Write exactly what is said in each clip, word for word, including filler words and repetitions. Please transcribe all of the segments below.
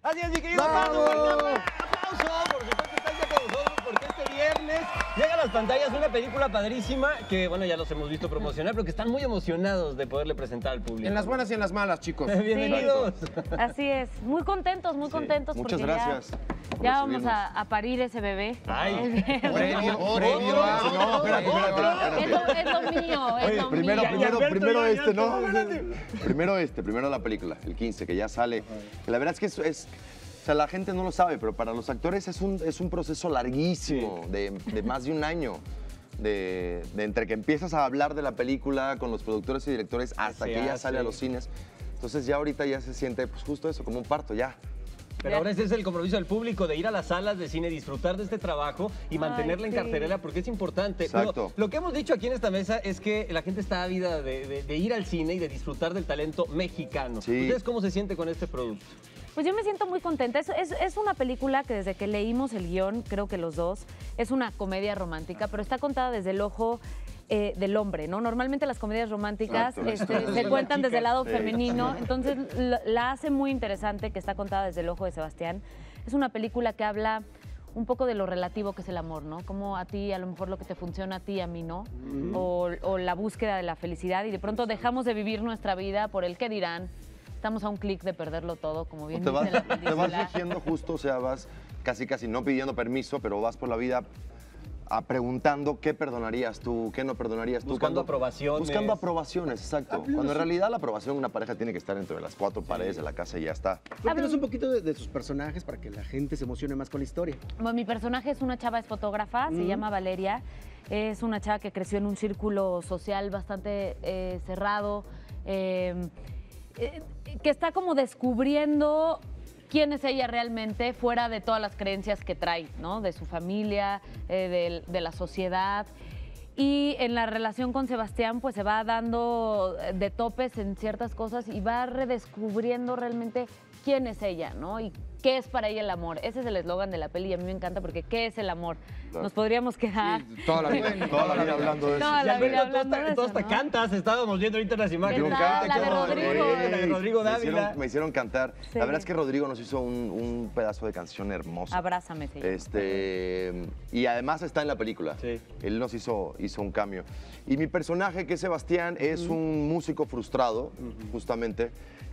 Así es, mi querido Armando, fuerte aplauso. Por supuesto, estás ya con nosotros porque este viernes llega a las pantallas una película padrísima que, bueno, ya los hemos visto promocionar, pero que están muy emocionados de poderle presentar al público. En las buenas y en las malas, chicos. Bienvenidos. Sí, así es. Muy contentos, muy contentos. Sí. Muchas porque gracias. Ya, ya vamos a, a parir ese bebé. Ay, Previo, previo a... No, espérate, espérate, Es lo, es lo mío, es Oye, lo primero, mío. primero, Alberto, primero ya, ya, este, ¿no? espérate. Primero este, primero la película, el quince, que ya sale. La verdad es que es, es- o sea, la gente no lo sabe, pero para los actores es un, es un proceso larguísimo, de, de más de un año. De, de entre que empiezas a hablar de la película con los productores y directores hasta Se que ya hace. sale a los cines. Entonces ya ahorita ya se siente pues justo eso, como un parto, ya. Pero ahora ese es el compromiso del público, de ir a las salas de cine, disfrutar de este trabajo y mantenerla en sí. cartelera porque es importante. Exacto. Pero lo que hemos dicho aquí en esta mesa es que la gente está ávida de, de- de ir al cine y de disfrutar del talento mexicano. Sí. ¿Ustedes cómo se sienten con este producto? Pues yo me siento muy contenta. Es, es, es una película que desde que leímos el guión, creo que los dos, es una comedia romántica, pero está contada desde el ojo eh, del hombre, ¿no? Normalmente las comedias románticas Exacto. este, se cuentan desde el lado Sí. femenino, entonces la, la hace muy interesante que está contada desde el ojo de Sebastián. Es una película que habla un poco de lo relativo que es el amor, ¿no? Como a ti, a lo mejor lo que te funciona a ti, a mí no, o, o la búsqueda de la felicidad y de pronto dejamos de vivir nuestra vida por el qué dirán. Estamos a un clic de perderlo todo, como bien Te vas, dice la te vas película. rigiendo justo, o sea, vas casi casi no pidiendo permiso, pero vas por la vida a preguntando qué perdonarías tú, qué no perdonarías tú. Buscando aprobaciones. Buscando aprobaciones, exacto. Cuando en realidad la aprobación de una pareja tiene que estar entre las cuatro paredes de la casa y ya está. Cuéntanos un poquito de, de sus personajes para que la gente se emocione más con la historia. Bueno, mi personaje es una chava, es fotógrafa, se llama Valeria. Es una chava que creció en un círculo social bastante eh, cerrado, eh, eh, que está como descubriendo quién es ella realmente fuera de todas las creencias que trae, ¿no? De su familia, eh, de, de la sociedad. Y en la relación con Sebastián, pues se va dando de topes en ciertas cosas y va redescubriendo realmente quién es ella, ¿no? Y qué es para ella el amor. Ese es el eslogan de la peli y a mí me encanta porque ¿qué es el amor? Nos podríamos quedar Toda la vida. Toda la vida hablando de eso. toda la Ya, vida Alberto, hablando tú de hasta, tú eso, hasta ¿no? cantas, estábamos viendo ahorita las imágenes. ¿Verdad? Canta, La de qué Rodrigo. bonito, la de Rodrigo Me Dávila. hicieron, me hicieron cantar. Sí. La verdad es que Rodrigo nos hizo un, un pedazo de canción hermoso. Abrázame, se llama. Este, y además está en la película. Sí. Él nos hizo, hizo un cambio. Y mi personaje, que es Sebastián, es un músico frustrado, justamente,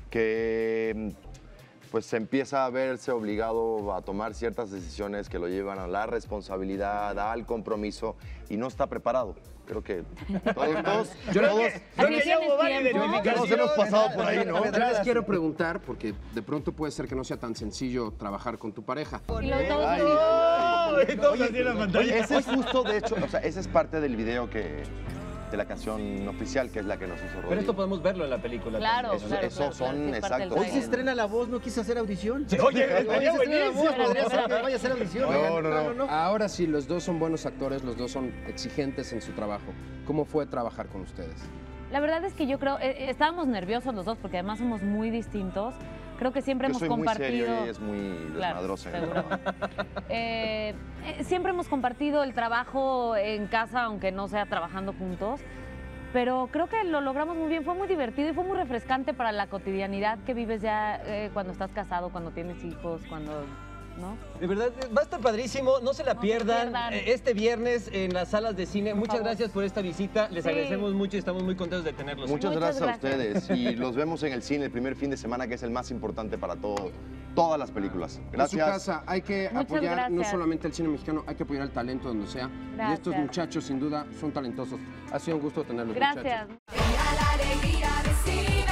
que pues empieza a verse obligado a tomar ciertas decisiones que lo llevan a la responsabilidad, al compromiso, y no está preparado. Creo que todos, todos, Yo creo todos- que- Creo que ¿Tienes ya hubo varias tiempo? identificaciones. todos hemos pasado por ahí, ¿no? Yo les quiero preguntar, porque de pronto puede ser que no sea tan sencillo trabajar con tu pareja. Y luego todos Ay, así, Ay, todos así en la pantalla. Ese es justo, de hecho, o sea, ese es parte del video que, de la canción oficial, que es la que nos hizo Rodrigo. Pero esto podemos verlo en la película. Claro, también. Eso- claro, eso claro, son, claro, sí, es parte exacto. del Hoy se trailer. estrena La Voz, ¿no quise hacer audición? Sí, oye, Hoy se estaría estrena La Voz, buenísimo. podría ser que vaya a hacer audición. No, no, no. Ahora sí, los dos son buenos actores, los dos son exigentes en su trabajo. ¿Cómo fue trabajar con ustedes? La verdad es que yo creo, eh, eh, estábamos nerviosos los dos porque además somos muy distintos. Creo que siempre Yo hemos soy muy compartido. serio y ella es muy Claro, desmadrosa. en el seguro. trabajo. Eh, eh, siempre hemos compartido el trabajo en casa, aunque no sea trabajando juntos. Pero creo que lo logramos muy bien, fue muy divertido y fue muy refrescante para la cotidianidad que vives ya eh, cuando estás casado, cuando tienes hijos, cuando, ¿no? De verdad, va a estar padrísimo, no se la No se pierdan. pierdan. Eh, Este viernes en las salas de cine. Por Muchas favor. gracias por esta visita, les Sí. agradecemos mucho y estamos muy contentos de tenerlos. Muchas, Muchas gracias, gracias. a ustedes y los vemos en el cine el primer fin de semana, que es el más importante para todo, todas las películas. En su Gracias. casa hay que Muchas apoyar no gracias. solamente al cine mexicano, hay que apoyar al talento donde sea. Y estos Gracias. muchachos sin duda son talentosos. Ha sido un gusto tenerlos, Gracias. muchachos. Venga la alegría de cine.